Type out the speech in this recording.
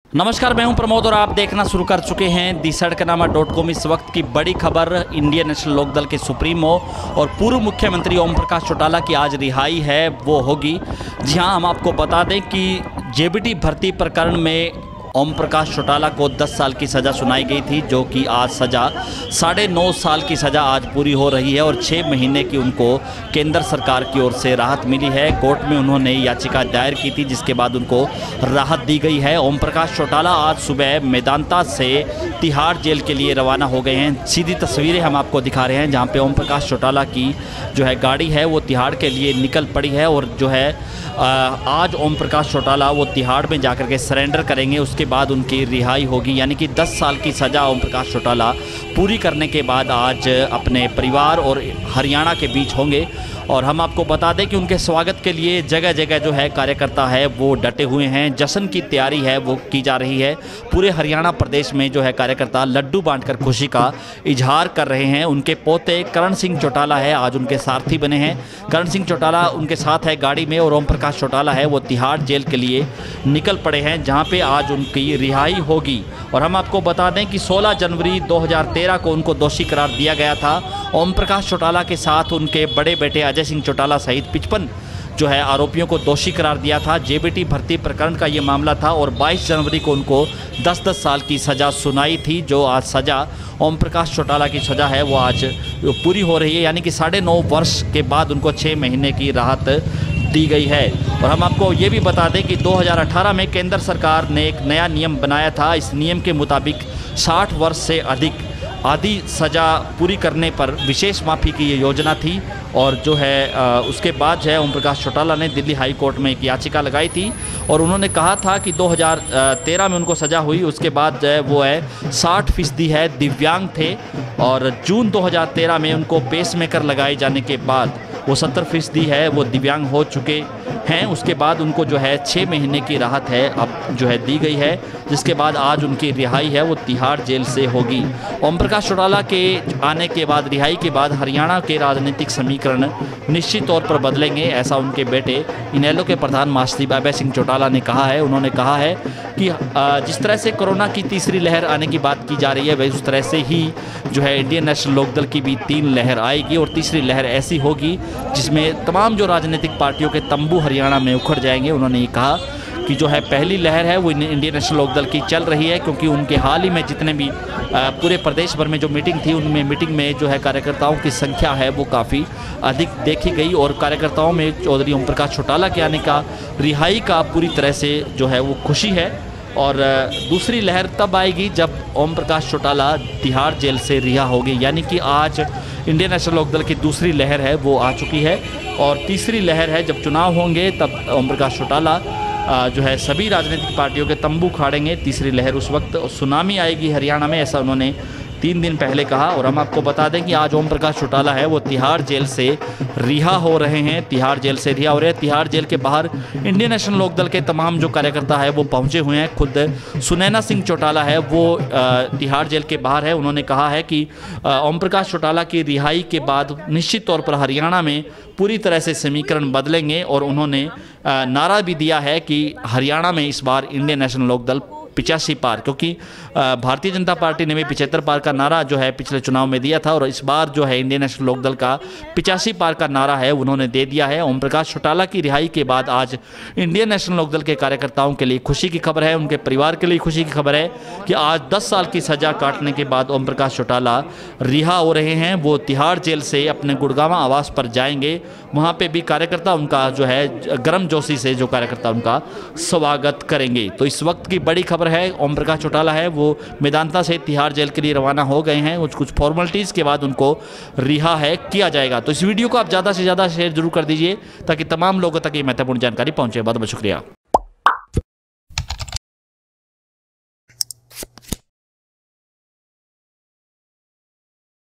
नमस्कार, मैं हूं प्रमोद और आप देखना शुरू कर चुके हैं दी सड़कनामा.com। इस वक्त की बड़ी खबर इंडियन नेशनल लोकदल के सुप्रीमो और पूर्व मुख्यमंत्री ओम प्रकाश चौटाला की आज रिहाई है वो होगी। जी हां, हम आपको बता दें कि जेबीटी भर्ती प्रकरण में ओम प्रकाश चौटाला को 10 साल की सज़ा सुनाई गई थी, जो कि आज सज़ा 9.5 साल की सज़ा आज पूरी हो रही है और 6 महीने की उनको केंद्र सरकार की ओर से राहत मिली है। कोर्ट में उन्होंने याचिका दायर की थी, जिसके बाद उनको राहत दी गई है। ओम प्रकाश चौटाला आज सुबह मेदांता से तिहाड़ जेल के लिए रवाना हो गए हैं। सीधी तस्वीरें हम आपको दिखा रहे हैं, जहाँ पे ओम प्रकाश चौटाला की जो है गाड़ी है वो तिहाड़ के लिए निकल पड़ी है और जो है आज ओम प्रकाश चौटाला वो तिहाड़ में जाकर के सरेंडर करेंगे। उसके बाद उनकी रिहाई होगी, यानी कि 10 साल की सज़ा ओम प्रकाश चौटाला पूरी करने के बाद आज अपने परिवार और हरियाणा के बीच होंगे। और हम आपको बता दें कि उनके स्वागत के लिए जगह जगह जो है कार्यकर्ता है वो डटे हुए हैं। जश्न की तैयारी है वो की जा रही है। पूरे हरियाणा प्रदेश में जो है कार्यकर्ता लड्डू बांटकर खुशी का इजहार कर रहे हैं। उनके पोते करण सिंह चौटाला है, आज उनके सारथी बने हैं। करण सिंह चौटाला उनके साथ है गाड़ी में और ओम प्रकाश चौटाला है वो तिहाड़ जेल के लिए निकल पड़े हैं, जहाँ पे आज उनकी रिहाई होगी। और हम आपको बता दें कि 16 जनवरी 2013 को उनको दोषी करार दिया गया था। ओम प्रकाश चौटाला के साथ उनके बड़े बेटे अजय सिंह चौटाला सहित 55 जो है आरोपियों को दोषी करार दिया था। जेबीटी भर्ती प्रकरण का ये मामला था और 22 जनवरी को उनको 10-10 साल की सज़ा सुनाई थी। जो आज सज़ा ओम प्रकाश चौटाला की सज़ा है वो आज पूरी हो रही है, यानी कि 9.5 वर्ष के बाद उनको 6 महीने की राहत दी गई है। और हम आपको ये भी बता दें कि 2018 में केंद्र सरकार ने एक नया नियम बनाया था। इस नियम के मुताबिक 60 वर्ष से अधिक आधी सज़ा पूरी करने पर विशेष माफ़ी की ये योजना थी। और जो है उसके बाद जो है ओम प्रकाश चौटाला ने दिल्ली हाई कोर्ट में एक याचिका लगाई थी और उन्होंने कहा था कि 2013 में उनको सज़ा हुई, उसके बाद जो है वो है 60% है दिव्यांग थे और जून 2013 में उनको पेसमेकर लगाए जाने के बाद वो 70% है वो दिव्यांग हो चुके हैं। उसके बाद उनको जो है 6 महीने की राहत है अब जो है दी गई है, जिसके बाद आज उनकी रिहाई है वो तिहाड़ जेल से होगी। ओम प्रकाश चौटाला के आने के बाद, रिहाई के बाद हरियाणा के राजनीतिक समीकरण निश्चित तौर पर बदलेंगे, ऐसा उनके बेटे इनेलो के प्रधान मास्टर अभय सिंह चौटाला ने कहा है। उन्होंने कहा है कि जिस तरह से कोरोना की तीसरी लहर आने की बात की जा रही है, वही उस तरह से ही जो है इंडियन नेशनल लोकदल की भी 3 लहर आएगी और तीसरी लहर ऐसी होगी जिसमें तमाम जो राजनीतिक पार्टियों के तंबू हरियाणा में उखड़ जाएंगे। उन्होंने ये कहा कि जो है पहली लहर है वो इंडियन नेशनल लोकदल की चल रही है, क्योंकि उनके हाल ही में जितने भी पूरे प्रदेश भर में जो मीटिंग थी, उनमें मीटिंग में जो है कार्यकर्ताओं की संख्या है वो काफ़ी अधिक देखी गई और कार्यकर्ताओं में चौधरी ओम प्रकाश चौटाला के आने का, रिहाई का पूरी तरह से जो है वो खुशी है। और दूसरी लहर तब आएगी जब ओम प्रकाश चौटाला तिहाड़ जेल से रिहा होगी, यानी कि आज इंडियन नेशनल लोकदल की दूसरी लहर है वो आ चुकी है। और तीसरी लहर है जब चुनाव होंगे, तब ओम प्रकाश चौटाला जो है सभी राजनीतिक पार्टियों के तंबू खाड़ेंगे। तीसरी लहर उस वक्त सुनामी आएगी हरियाणा में, ऐसा उन्होंने 3 दिन पहले कहा। और हम आपको बता दें कि आज ओम प्रकाश चौटाला है वो तिहाड़ जेल से रिहा हो रहे हैं। तिहाड़ जेल से रिहा हो रहे हैं। तिहाड़ जेल के बाहर इंडियन नेशनल लोकदल के तमाम जो कार्यकर्ता है वो पहुंचे हुए हैं। खुद सुनैना सिंह चौटाला है वो तिहाड़ जेल के बाहर है। उन्होंने कहा है कि ओम प्रकाश चौटाला की रिहाई के बाद निश्चित तौर पर हरियाणा में पूरी तरह से समीकरण बदलेंगे और उन्होंने नारा भी दिया है कि हरियाणा में इस बार इंडियन नेशनल लोकदल 85 पार, क्योंकि भारतीय जनता पार्टी ने भी 75 पार का नारा जो है पिछले चुनाव में दिया था और इस बार जो है इंडियन नेशनल लोकदल का 85 पार का नारा है उन्होंने दे दिया है। ओम प्रकाश चौटाला की रिहाई के बाद आज इंडियन नेशनल लोकदल के कार्यकर्ताओं के लिए खुशी की खबर है, उनके परिवार के लिए खुशी की खबर है कि आज 10 साल की सज़ा काटने के बाद ओम प्रकाश चौटाला रिहा हो रहे हैं। वो तिहाड़ जेल से अपने गुड़गांव आवास पर जाएंगे, वहाँ पर भी कार्यकर्ता उनका जो है गर्मजोशी से जो कार्यकर्ता उनका स्वागत करेंगे। तो इस वक्त की बड़ी खबर है, ओम प्रकाश चौटाला है वो मेदांता से तिहाड़ जेल के लिए रवाना हो गए हैं। कुछ फॉर्मेलिटीज़ के बाद उनको रिहा है किया जाएगा। तो इस वीडियो को आप ज़्यादा से ज़्यादा शेयर जरूर कर दीजिए ताकि तमाम लोगों तक ये महत्वपूर्ण जानकारी पहुंचे। बहुत बहुत शुक्रिया।